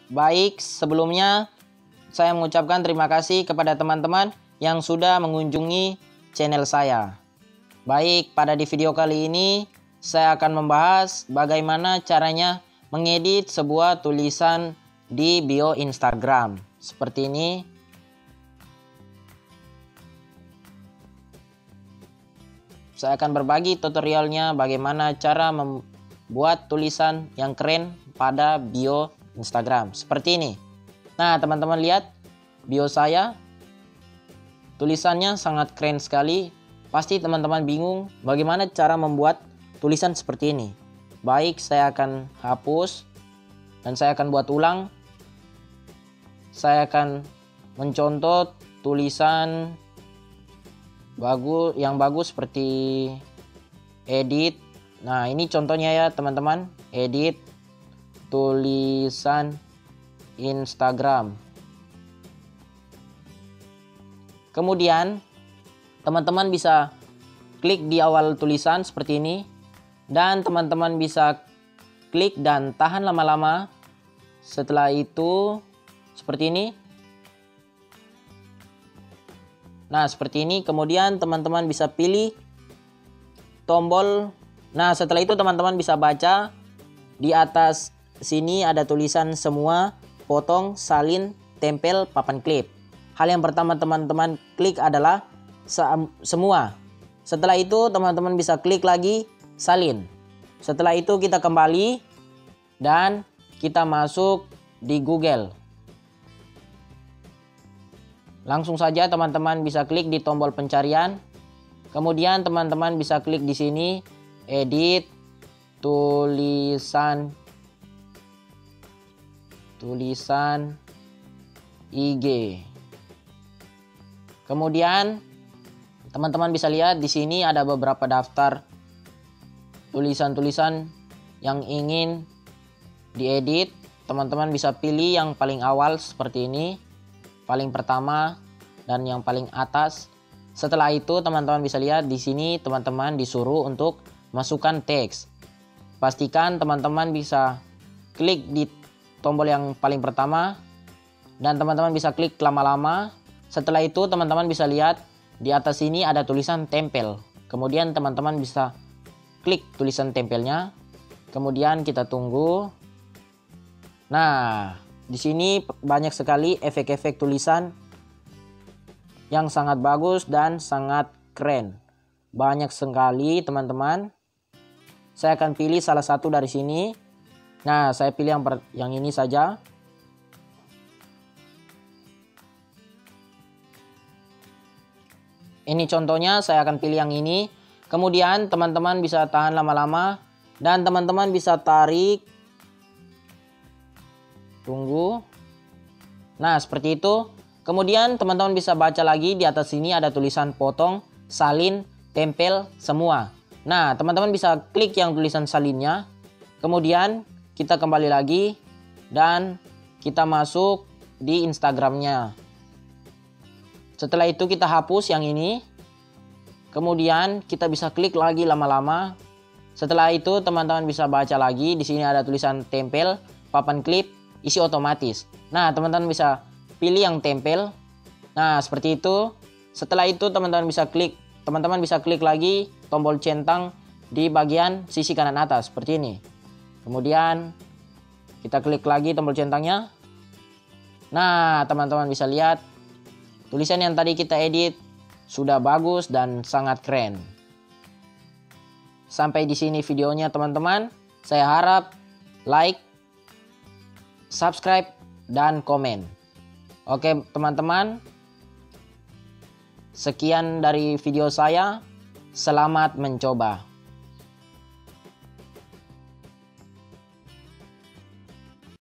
Baik, sebelumnya saya mengucapkan terima kasih kepada teman-teman yang sudah mengunjungi channel saya. Baik, pada di video kali ini saya akan membahas bagaimana caranya mengedit sebuah tulisan di bio Instagram. Seperti ini. Saya akan berbagi tutorialnya bagaimana cara membuat tulisan yang keren pada bio Instagram. Seperti ini. Nah, teman-teman lihat bio saya. Tulisannya sangat keren sekali. Pasti teman-teman bingung bagaimana cara membuat tulisan seperti ini. Baik, saya akan hapus dan saya akan buat ulang. Saya akan mencontoh tulisan yang bagus seperti edit. Nah, ini contohnya ya teman-teman, edit tulisan Instagram. Kemudian teman-teman bisa klik di awal tulisan seperti ini, dan teman-teman bisa klik dan tahan lama-lama. Setelah itu seperti ini. Nah, seperti ini. Kemudian teman-teman bisa pilih tombol. Nah, setelah itu teman-teman bisa baca di atas sini ada tulisan semua, potong, salin, tempel, papan klip. Hal yang pertama teman-teman klik adalah semua. Setelah itu teman-teman bisa klik lagi salin. Setelah itu kita kembali dan kita masuk di Google. Langsung saja teman-teman bisa klik di tombol pencarian. Kemudian teman-teman bisa klik di sini edit tulisan IG. Kemudian teman-teman bisa lihat di sini ada beberapa daftar tulisan-tulisan yang ingin diedit. Teman-teman bisa pilih yang paling awal seperti ini, paling pertama dan yang paling atas. Setelah itu teman-teman bisa lihat di sini teman-teman disuruh untuk masukkan teks. Pastikan teman-teman bisa klik di tombol yang paling pertama dan teman-teman bisa klik lama-lama. Setelah itu teman-teman bisa lihat di atas sini ada tulisan tempel. Kemudian teman-teman bisa klik tulisan tempelnya. Kemudian kita tunggu. Nah, di sini banyak sekali efek-efek tulisan yang sangat bagus dan sangat keren. Banyak sekali teman-teman. Saya akan pilih salah satu dari sini. Nah, saya pilih yang ini saja. Ini contohnya, saya akan pilih yang ini. Kemudian teman-teman bisa tahan lama-lama dan teman-teman bisa tarik. Tunggu. Nah, seperti itu. Kemudian teman-teman bisa baca lagi di atas sini ada tulisan potong, salin, tempel, semua. Nah, teman-teman bisa klik yang tulisan salinnya. Kemudian kita kembali lagi dan kita masuk di Instagramnya. Setelah itu kita hapus yang ini. Kemudian kita bisa klik lagi lama-lama. Setelah itu teman-teman bisa baca lagi. Di sini ada tulisan tempel, papan klip, isi otomatis. Nah, teman-teman bisa pilih yang tempel. Nah, seperti itu. Setelah itu teman-teman bisa klik lagi tombol centang di bagian sisi kanan atas seperti ini. Kemudian kita klik lagi tombol centangnya. Nah, teman-teman bisa lihat tulisan yang tadi kita edit sudah bagus dan sangat keren. Sampai di sini videonya teman-teman. Saya harap like, subscribe, dan komen. Oke teman-teman, sekian dari video saya. Selamat mencoba.